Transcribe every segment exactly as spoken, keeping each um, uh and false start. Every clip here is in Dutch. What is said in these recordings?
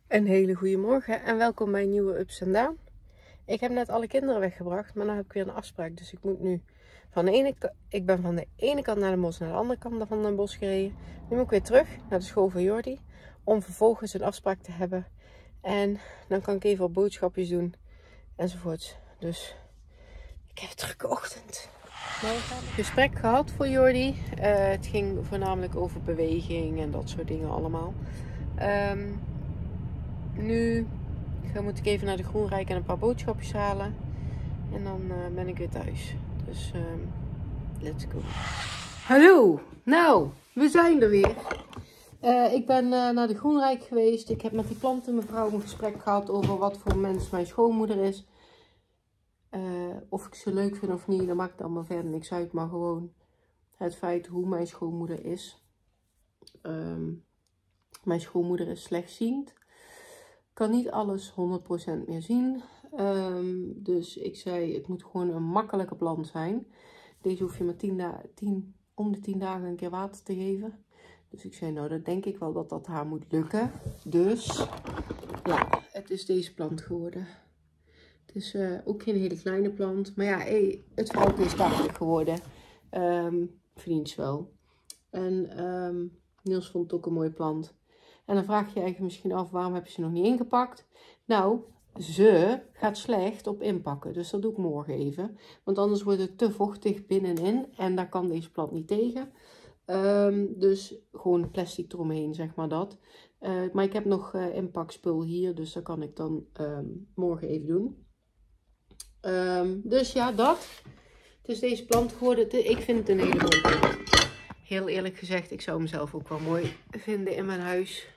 Een hele goede morgen en welkom bij een nieuwe Ups en Down. Ik heb net alle kinderen weggebracht, maar nu heb ik weer een afspraak. Dus ik moet nu van de ene kant, ik ben van de ene kant naar de bos naar de andere kant van het bos gereden. Nu moet ik weer terug naar de school van Jordi om vervolgens een afspraak te hebben. En dan kan ik even wat boodschapjes doen enzovoorts. Dus ik heb een drukke ochtend. Gesprek gehad voor Jordi. Uh, het ging voornamelijk over beweging en dat soort dingen allemaal. Um, Nu moet ik even naar de Groenrijk en een paar boodschapjes halen. En dan uh, ben ik weer thuis. Dus um, let's go. Hallo! Nou, we zijn er weer. Uh, ik ben uh, naar de Groenrijk geweest. Ik heb met die plantenmevrouw een gesprek gehad over wat voor mens mijn schoonmoeder is. Uh, of ik ze leuk vind of niet, dat maakt allemaal verder niks uit. Maar gewoon het feit hoe mijn schoonmoeder is. Um, mijn schoonmoeder is slechtziend. Kan niet alles honderd procent meer zien. Um, dus ik zei, het moet gewoon een makkelijke plant zijn. Deze hoef je maar tien tien, om de tien dagen een keer water te geven. Dus ik zei, nou, dat denk ik wel dat dat haar moet lukken. Dus, ja, het is deze plant geworden. Het is uh, ook geen hele kleine plant. Maar ja, hey, het vrouwtje is tachtig geworden. Um, verdient ze wel. En um, Niels vond het ook een mooie plant. En dan vraag je je eigenlijk misschien af, waarom heb je ze nog niet ingepakt? Nou, ze gaat slecht op inpakken. Dus dat doe ik morgen even. Want anders wordt het te vochtig binnenin. En daar kan deze plant niet tegen. Um, dus gewoon plastic eromheen, zeg maar dat. Uh, maar ik heb nog uh, inpakspul hier. Dus dat kan ik dan um, morgen even doen. Um, dus ja, dat. Het is deze plant geworden. Ik vind het een hele mooie plant. Heel eerlijk gezegd, ik zou hem zelf ook wel mooi vinden in mijn huis.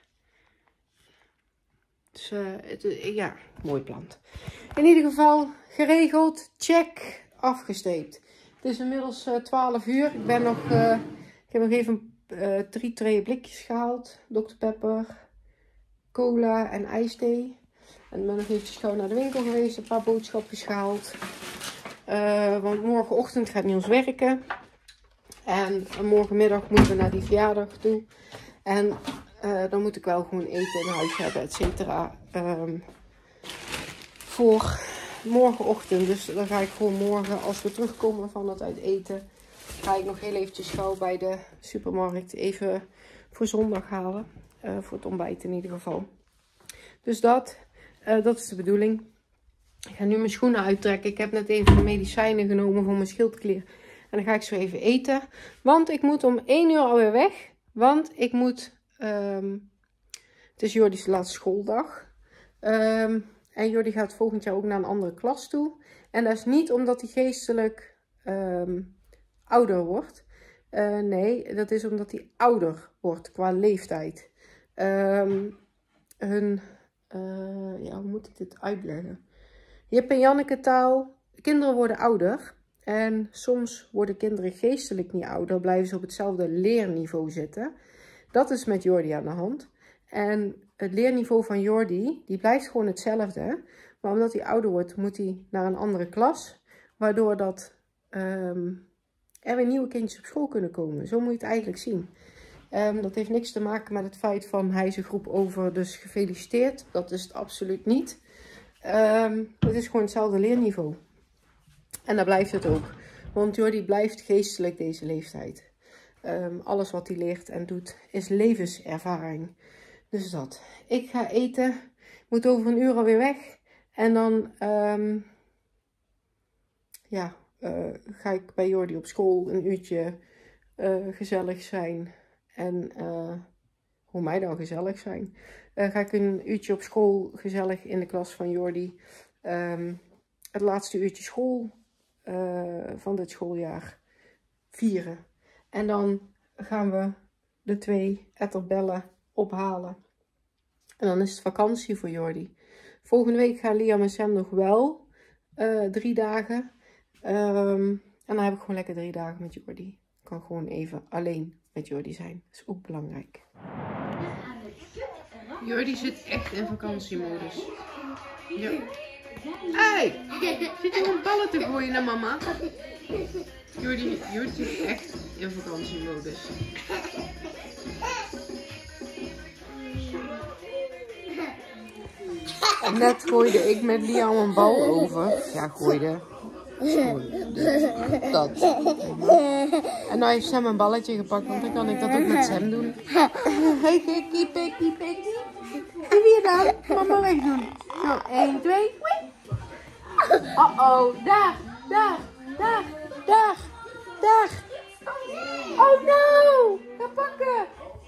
Dus uh, het, uh, ja, mooi plant. In ieder geval geregeld, check, afgesteept. Het is inmiddels uh, twaalf uur. Ik ben nog, uh, ik heb nog even uh, drie traye blikjes gehaald. dokter Pepper, cola en ijsthee. En ik ben nog eventjes gauw naar de winkel geweest, een paar boodschapjes gehaald. Uh, want morgenochtend gaat Niels werken. En morgenmiddag moeten we naar die verjaardag toe. En uh, dan moet ik wel gewoon eten in huis hebben, et cetera. Um, voor morgenochtend. Dus dan ga ik gewoon morgen, als we terugkomen van het uit eten, ga ik nog heel eventjes gauw bij de supermarkt even voor zondag halen. Uh, voor het ontbijt in ieder geval. Dus dat, uh, dat is de bedoeling. Ik ga nu mijn schoenen uittrekken. Ik heb net even de medicijnen genomen voor mijn schildklier. En dan ga ik zo even eten. Want ik moet om één uur alweer weg. Want ik moet... Um, het is Jordi's laatste schooldag. Um, en Jordi gaat volgend jaar ook naar een andere klas toe. En dat is niet omdat hij geestelijk um, ouder wordt. Uh, nee, dat is omdat hij ouder wordt qua leeftijd. Um, hun... Uh, ja, hoe moet ik dit uitleggen? Jip en Janneke taal. Kinderen worden ouder. En soms worden kinderen geestelijk niet ouder, blijven ze op hetzelfde leerniveau zitten. Dat is met Jordi aan de hand. En het leerniveau van Jordi, die blijft gewoon hetzelfde. Maar omdat hij ouder wordt, moet hij naar een andere klas. Waardoor dat, um, er weer nieuwe kindjes op school kunnen komen. Zo moet je het eigenlijk zien. Um, dat heeft niks te maken met het feit van hij is een groep over, dus gefeliciteerd. Dat is het absoluut niet. Um, het is gewoon hetzelfde leerniveau. En daar blijft het ook. Want Jordi blijft geestelijk deze leeftijd. Um, alles wat hij leert en doet is levenservaring. Dus dat. Ik ga eten. Ik moet over een uur alweer weg. En dan um, ja, uh, ga ik bij Jordi op school een uurtje uh, gezellig zijn. En uh, hoe mij dan gezellig zijn. Uh, ga ik een uurtje op school gezellig in de klas van Jordi. Um, het laatste uurtje school. Uh, van dit schooljaar vieren. En dan gaan we de twee etterbellen ophalen. En dan is het vakantie voor Jordi. Volgende week gaan Liam en Sam nog wel uh, drie dagen. Um, en dan heb ik gewoon lekker drie dagen met Jordi. Ik kan gewoon even alleen met Jordi zijn. Dat is ook belangrijk. Jordi zit echt in vakantiemodus. Ja. Hey, zit je gewoon ballen te gooien naar mama? Jordi, Jordi zit echt in vakantiemodus. En net gooide ik met Liam een bal over. Ja, gooide. gooide. Dat. En nou heeft Sam een balletje gepakt, want dan kan ik dat ook met Sam doen. Hey, kikkie, pikkie, pikkie. En wie dan? Mama wegdoen. Zo, één, twee. Oh oh, daar, daar, daar, daar, daar. Oh no! Ga pakken!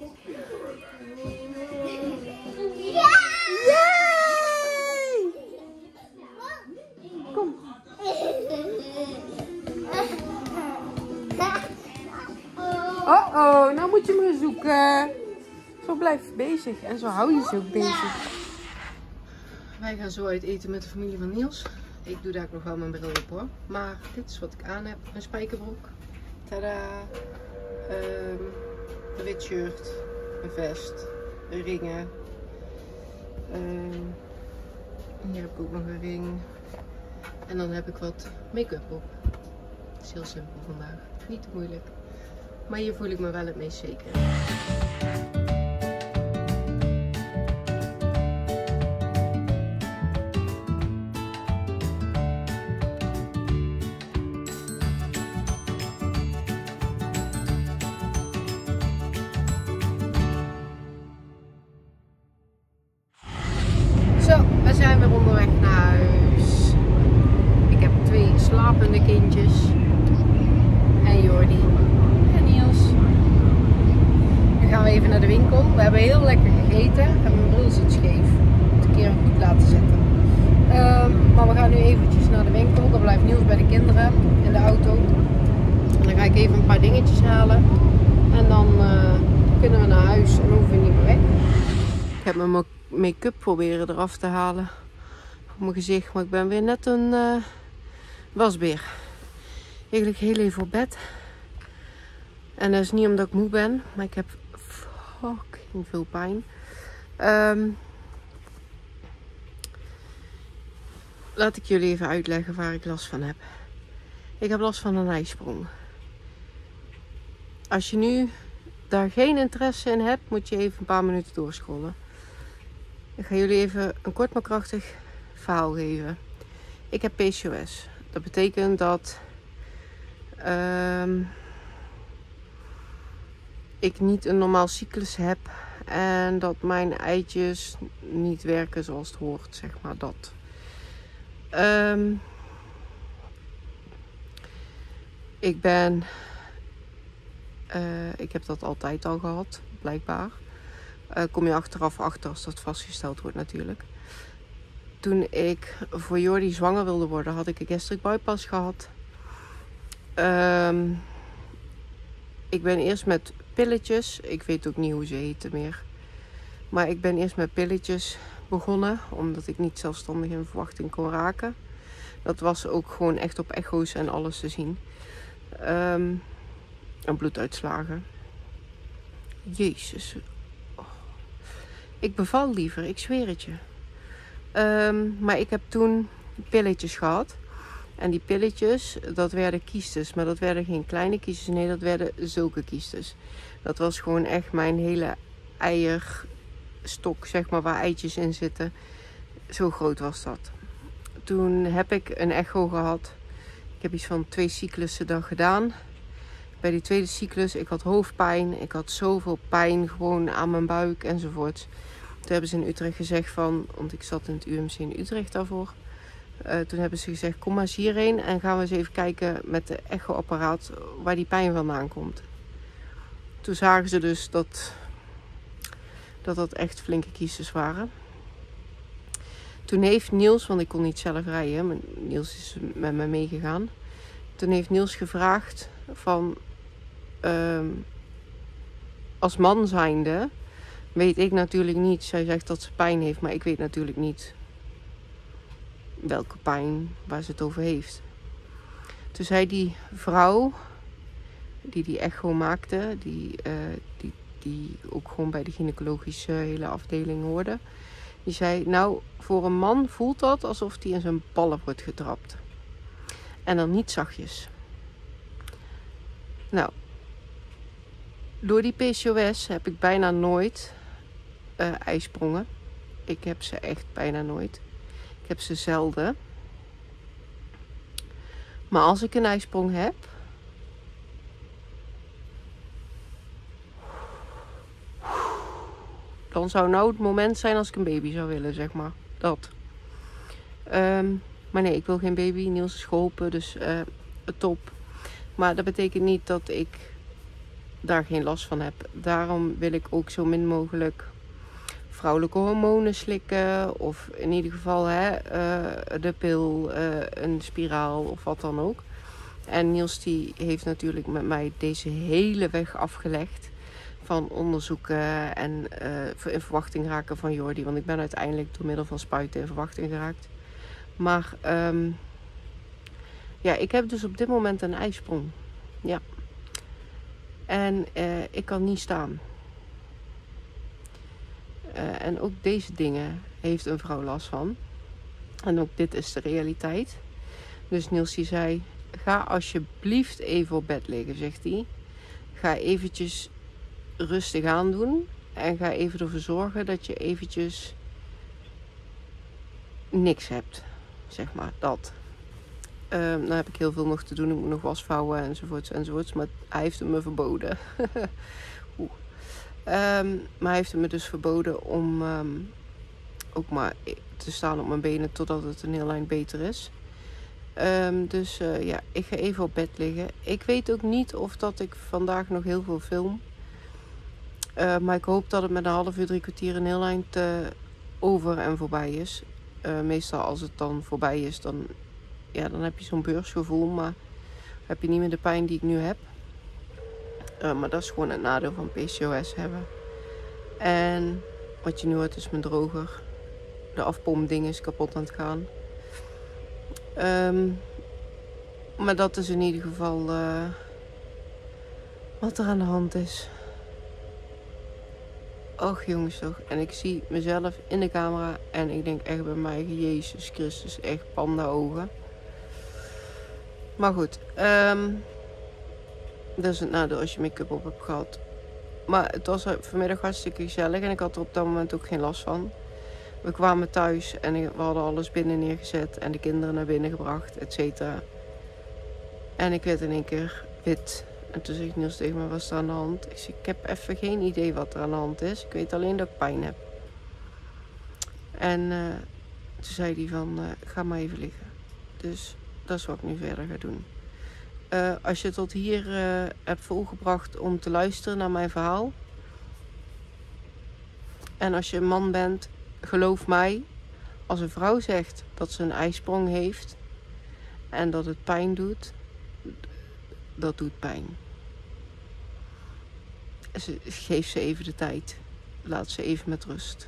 Yay! Kom. Oh oh, nou moet je hem gaan zoeken. Zo blijf je bezig en zo hou je ze ook bezig. Wij gaan zo uit eten met de familie van Niels. Ik doe daar nog wel mijn bril op hoor. Maar dit is wat ik aan heb. Een spijkerbroek. Tada! Um, een wit shirt. Een vest. Ringen. Um, hier heb ik ook nog een ring. En dan heb ik wat make-up op. Het is heel simpel vandaag. Niet te moeilijk. Maar hier voel ik me wel het meest zeker. Zo, we zijn weer onderweg naar huis. Ik heb twee slapende kindjes. En Jordi. En Niels. Nu gaan we even naar de winkel. We hebben heel lekker gegeten. En mijn bril zit scheef. Moet ik een keer goed laten zetten. Um, maar we gaan nu eventjes naar de winkel. Dan blijft Niels bij de kinderen in de auto. En dan ga ik even een paar dingetjes halen. En dan uh, kunnen we naar huis en hoeven we niet meer weg. Ik heb mijn make-up proberen eraf te halen op mijn gezicht, maar ik ben weer net een uh, wasbeer. Eigenlijk heel even op bed. En dat is niet omdat ik moe ben, maar ik heb fucking veel pijn. Um, laat ik jullie even uitleggen waar ik last van heb. Ik heb last van een ijsprong. Als je nu daar geen interesse in hebt, moet je even een paar minuten doorscrollen. Ik ga jullie even een kort maar krachtig verhaal geven. Ik heb P C O S. Dat betekent dat um, ik niet een normaal cyclus heb. En dat mijn eitjes niet werken zoals het hoort. Zeg maar dat. Um, ik ben... Uh, ik heb dat altijd al gehad. Blijkbaar. Uh, kom je achteraf achter als dat vastgesteld wordt natuurlijk. Toen ik voor Jordi zwanger wilde worden, had ik een gastric bypass gehad. Um, ik ben eerst met pilletjes, ik weet ook niet hoe ze heten meer. Maar ik ben eerst met pilletjes begonnen, omdat ik niet zelfstandig in verwachting kon raken. Dat was ook gewoon echt op echo's en alles te zien. Um, en bloeduitslagen. Jezus. Ik beval liever, ik zweer het je. Um, maar ik heb toen pilletjes gehad. En die pilletjes, dat werden kiestes. Maar dat werden geen kleine kiestes. Nee, dat werden zulke kiestes. Dat was gewoon echt mijn hele eierstok, zeg maar, waar eitjes in zitten. Zo groot was dat. Toen heb ik een echo gehad. Ik heb iets van twee cyclussen dan gedaan. Bij die tweede cyclus, ik had hoofdpijn. Ik had zoveel pijn gewoon aan mijn buik enzovoorts. Toen hebben ze in Utrecht gezegd van, want ik zat in het U M C in Utrecht daarvoor. Uh, toen hebben ze gezegd, kom maar eens hierheen en gaan we eens even kijken met de echoapparaat waar die pijn vandaan komt. Toen zagen ze dus dat dat, dat echt flinke kiestes waren. Toen heeft Niels, want ik kon niet zelf rijden, maar Niels is met me meegegaan. Toen heeft Niels gevraagd van, uh, als man zijnde, weet ik natuurlijk niet. Zij zegt dat ze pijn heeft, maar ik weet natuurlijk niet welke pijn, waar ze het over heeft. Toen zei die vrouw, die die echo maakte, die, uh, die, die ook gewoon bij de gynaecologische hele afdeling hoorde. Die zei, nou, voor een man voelt dat alsof hij in zijn ballen wordt getrapt. En dan niet zachtjes. Nou, door die P C O S heb ik bijna nooit uh, ijsprongen. Ik heb ze echt bijna nooit. Ik heb ze zelden. Maar als ik een ijsprong heb, dan zou nou het moment zijn als ik een baby zou willen, zeg maar. Dat. Um, maar nee, ik wil geen baby. Niels is geholpen, dus uh, top. Maar dat betekent niet dat ik daar geen last van heb. Daarom wil ik ook zo min mogelijk vrouwelijke hormonen slikken. Of in ieder geval hè, uh, de pil, uh, een spiraal of wat dan ook. En Niels die heeft natuurlijk met mij deze hele weg afgelegd. Van onderzoeken en uh, in verwachting raken van Jordi. Want ik ben uiteindelijk door middel van spuiten in verwachting geraakt. Maar um, ja, ik heb dus op dit moment een ijsprong. Ja. En uh, ik kan niet staan. Uh, en ook deze dingen heeft een vrouw last van. En ook dit is de realiteit. Dus Niels die zei, ga alsjeblieft even op bed liggen, zegt hij. Ga eventjes rustig aan doen. En ga even ervoor zorgen dat je eventjes niks hebt. Zeg maar, dat. Uh, dan heb ik heel veel nog te doen. Ik moet nog was vouwen enzovoorts enzovoorts. Maar hij heeft het me verboden. Oeh. Um, maar hij heeft het me dus verboden om um, ook maar te staan op mijn benen totdat het een heel eind beter is. Um, dus uh, ja, ik ga even op bed liggen. Ik weet ook niet of dat ik vandaag nog heel veel film. Uh, maar ik hoop dat het met een half uur, drie kwartier een heel eind uh, over en voorbij is. Uh, meestal als het dan voorbij is, dan, ja, dan heb je zo'n beursgevoel. Maar heb je niet meer de pijn die ik nu heb. Uh, maar dat is gewoon het nadeel van P C O S hebben. En wat je nu hoort is mijn droger. De afpompding is kapot aan het gaan. Um, maar dat is in ieder geval uh, wat er aan de hand is. Och jongens toch. En ik zie mezelf in de camera. En ik denk echt bij mij, Jezus Christus, echt panda ogen. Maar goed. Um, dat is het nadeel als je make-up op hebt gehad. Maar het was vanmiddag hartstikke gezellig. En ik had er op dat moment ook geen last van. We kwamen thuis en we hadden alles binnen neergezet. En de kinderen naar binnen gebracht, et cetera. En ik werd in één keer wit. En toen zei Niels tegen me, wat is er aan de hand? Ik zei, ik heb even geen idee wat er aan de hand is. Ik weet alleen dat ik pijn heb. En uh, toen zei hij van, uh, ga maar even liggen. Dus dat is wat ik nu verder ga doen. Uh, als je tot hier uh, hebt volgebracht om te luisteren naar mijn verhaal. En als je een man bent, geloof mij. Als een vrouw zegt dat ze een ijsprong heeft. En dat het pijn doet. Dat doet pijn. Ze, geef ze even de tijd. Laat ze even met rust.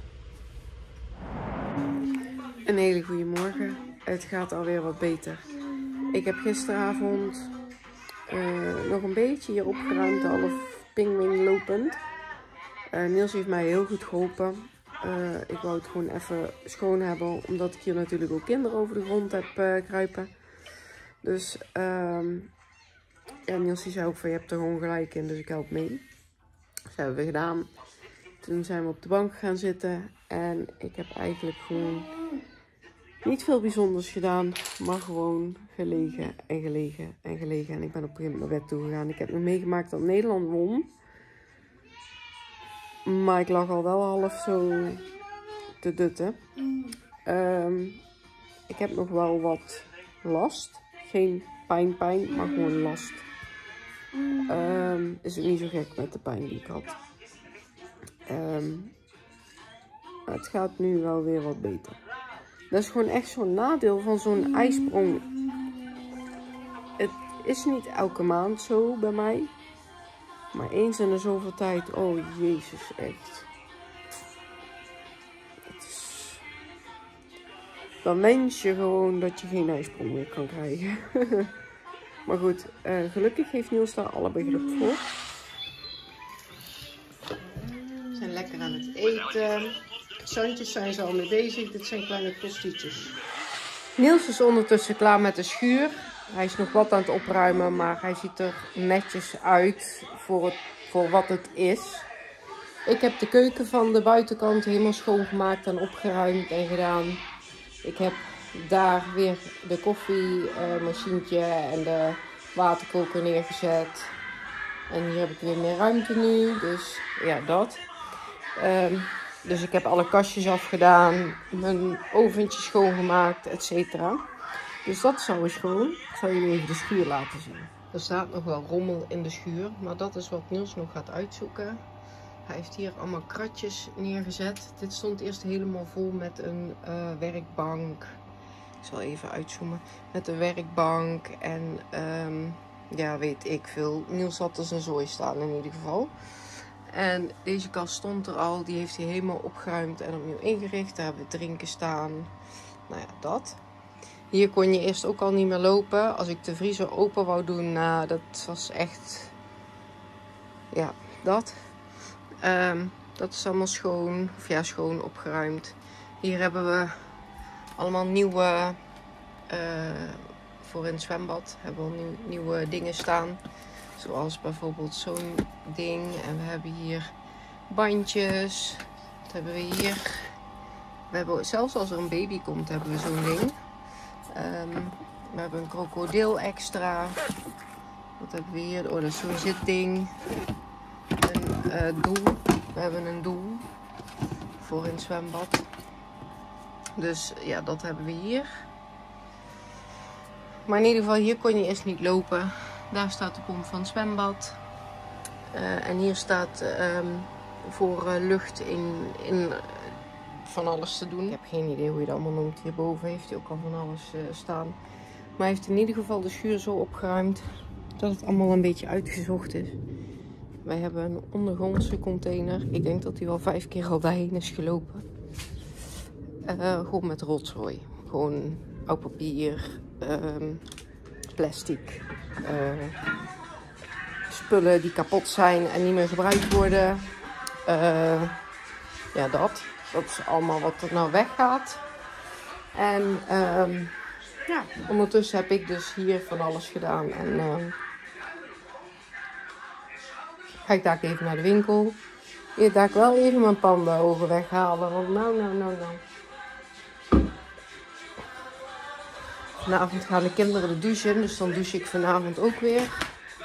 Een hele goede morgen. Het gaat alweer wat beter. Ik heb gisteravond uh, nog een beetje hier opgeruimd. Half pingwing lopend. Uh, Niels heeft mij heel goed geholpen. Uh, ik wou het gewoon even schoon hebben. Omdat ik hier natuurlijk ook kinderen over de grond heb uh, kruipen. Dus um, ja, Niels die zei ook van je hebt er gewoon gelijk in. Dus ik help mee. Dat hebben we gedaan. Toen zijn we op de bank gaan zitten. En ik heb eigenlijk gewoon niet veel bijzonders gedaan. Maar gewoon gelegen en gelegen en gelegen. En ik ben op een gegeven moment naar bed toe gegaan. Ik heb nog meegemaakt dat Nederland won. Maar ik lag al wel half zo te dutten. Um, ik heb nog wel wat last. Geen pijn, pijn, maar gewoon last. Um, is ook niet zo gek met de pijn die ik had. Um, het gaat nu wel weer wat beter. Dat is gewoon echt zo'n nadeel van zo'n ijsprong. Het is niet elke maand zo bij mij. Maar eens in de zoveel tijd. Oh jezus, echt. Het is... Dan wens je gewoon dat je geen ijsprong meer kan krijgen. Maar goed, uh, gelukkig heeft Niels daar alle begrip voor. We zijn lekker aan het eten. Zandjes zijn ze al mee bezig. Dit zijn kleine tostietjes. Niels is ondertussen klaar met de schuur. Hij is nog wat aan het opruimen, maar hij ziet er netjes uit voor, het, voor wat het is. Ik heb de keuken van de buitenkant helemaal schoongemaakt en opgeruimd en gedaan. Ik heb daar weer de koffiemachientje en de waterkoker neergezet. En hier heb ik weer meer ruimte nu. Dus ja, dat. Um, dus ik heb alle kastjes afgedaan. Mijn oventje schoongemaakt, et cetera. Dus dat is alweer schoon. Ik zal jullie even de schuur laten zien. Er staat nog wel rommel in de schuur. Maar dat is wat Niels nog gaat uitzoeken. Hij heeft hier allemaal kratjes neergezet. Dit stond eerst helemaal vol met een uh, werkbank. Ik zal even uitzoomen. Met een werkbank en um, ja, weet ik veel. Niels had er zijn zooi staan in ieder geval. En deze kast stond er al. Die heeft hij helemaal opgeruimd en opnieuw ingericht. Daar hebben we drinken staan. Nou ja, dat. Hier kon je eerst ook al niet meer lopen. Als ik de vriezer open wou doen, nou, dat was echt... Ja, dat. Um, dat is allemaal schoon. Of ja, schoon opgeruimd. Hier hebben we allemaal nieuwe... Uh, voor in het zwembad hebben we nieuw, nieuwe dingen staan. Zoals bijvoorbeeld zo'n ding. En we hebben hier bandjes. Wat hebben we hier? We hebben, zelfs als er een baby komt, hebben we zo'n ding. Um, we hebben een krokodil extra. Wat hebben we hier? Oh, dat is zo'n zitding. Een uh, doel. We hebben een doel. Voor in het zwembad. Dus ja, dat hebben we hier. Maar in ieder geval, hier kon je eerst niet lopen. Daar staat de pomp van het zwembad. Uh, en hier staat um, voor uh, lucht in, in uh, van alles te doen. Ik heb geen idee hoe je dat allemaal noemt. Hierboven heeft hij ook al van alles uh, staan. Maar hij heeft in ieder geval de schuur zo opgeruimd dat het allemaal een beetje uitgezocht is. Wij hebben een ondergrondse container. Ik denk dat hij wel vijf keer al daarheen is gelopen. Uh, gewoon met rotzooi. Gewoon oud papier, um, plastic, uh, spullen die kapot zijn en niet meer gebruikt worden. Uh, ja, dat. Dat is allemaal wat er nou weggaat. En um, ja, ondertussen heb ik dus hier van alles gedaan. En uh, ga ik daar even naar de winkel. Hier ga ik wel even mijn pandenogen weghalen. Want nou, nou, nou, nou. Vanavond gaan de kinderen de douche in, dus dan douche ik vanavond ook weer.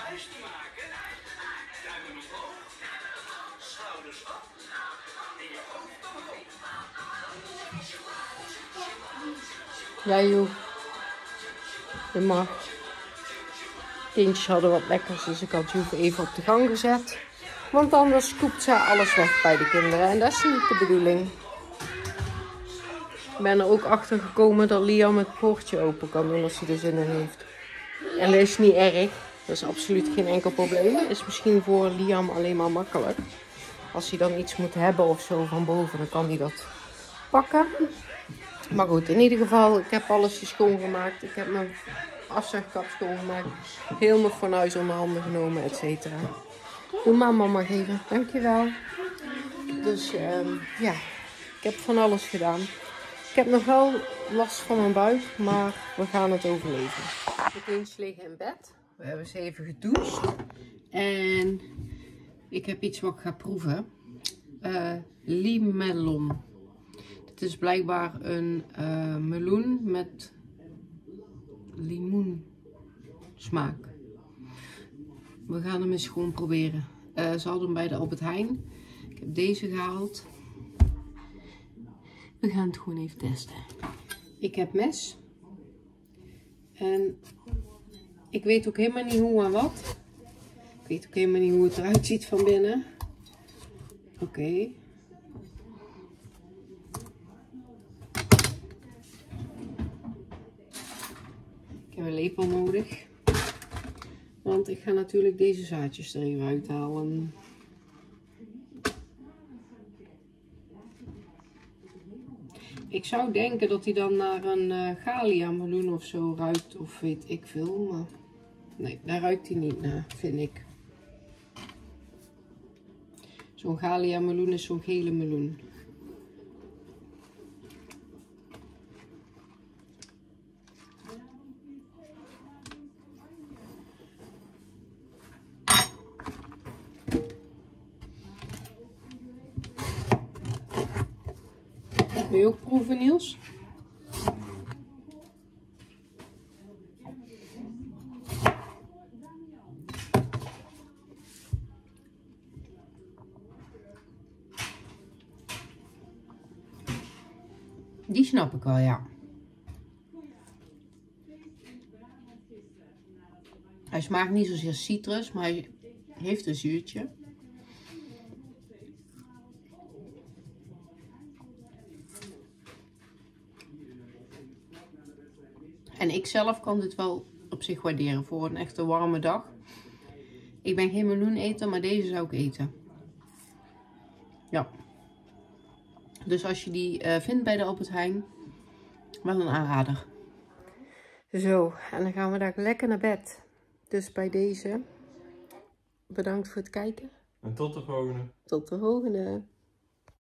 Ja joh, je mag. Kindjes hadden wat lekkers, dus ik had Joef even op de gang gezet. Want anders scoept zij alles weg bij de kinderen en dat is niet de bedoeling. Ik ben er ook achter gekomen dat Liam het poortje open kan doen als hij er zin in heeft. En dat is niet erg. Dat is absoluut geen enkel probleem. Dat is misschien voor Liam alleen maar makkelijk. Als hij dan iets moet hebben of zo van boven, dan kan hij dat pakken. Maar goed, in ieder geval, ik heb alles schoongemaakt. Ik heb mijn afzuigkap schoongemaakt. Heel mijn fornuis onder handen genomen, et cetera. Doe maar mama geven. Dankjewel. Dus um, ja, ik heb van alles gedaan. Ik heb nog wel last van mijn buik, maar we gaan het overleven. De kindjes liggen in bed. We hebben ze even gedoucht. En ik heb iets wat ik ga proeven. Uh, Limelon. Dit is blijkbaar een uh, meloen met limoen smaak. We gaan hem eens gewoon proberen. Uh, ze hadden hem bij de Albert Heijn. Ik heb deze gehaald. We gaan het gewoon even testen. Ik heb mes. En ik weet ook helemaal niet hoe en wat. Ik weet ook helemaal niet hoe het eruit ziet van binnen. Oké. Okay. Ik heb een lepel nodig. Want ik ga natuurlijk deze zaadjes er even uithalen. Ik zou denken dat hij dan naar een uh, Galia meloen of zo ruikt, of weet ik veel, maar nee, daar ruikt hij niet naar, vind ik. Zo'n Galia meloen is zo'n gele meloen. Wil je ook proeven, Niels? Die snap ik wel, ja. Hij smaakt niet zozeer citrus, maar hij heeft een zuurtje. En ik zelf kan dit wel op zich waarderen voor een echte warme dag. Ik ben geen meloeneter, maar deze zou ik eten. Ja. Dus als je die uh, vindt bij de Albert Heijn, wel een aanrader. Zo, en dan gaan we daar lekker naar bed. Dus bij deze, bedankt voor het kijken. En tot de volgende. Tot de volgende.